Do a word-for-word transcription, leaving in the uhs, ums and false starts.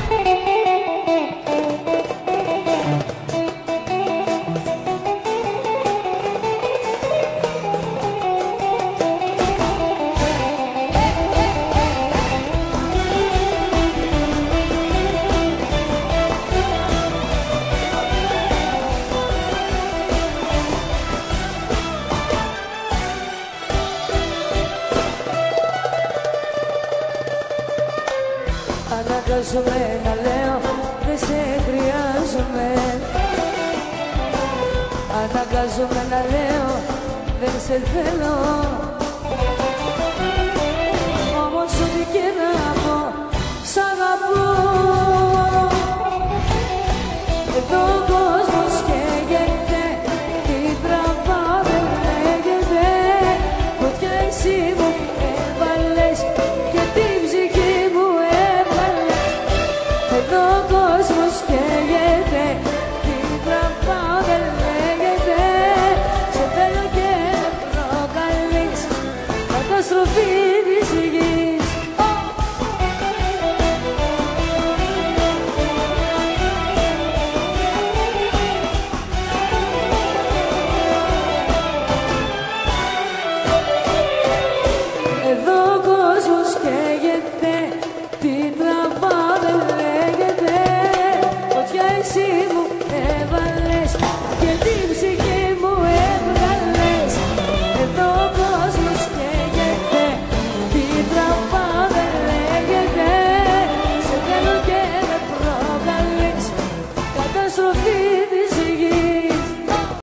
Αναγκάζομαι να λέω δεν σε χρειάζομαι. Αναγκάζομαι να λέω δεν σε θέλω. Όμως ό,τι και να πω σ' αγαπώ. Εδώ ο κόσμος καίγεται, τι τραβά δεν λέγεται. Φωτιά εσύ μου έβαλες και την ψυχή μου έβαλες. Εδώ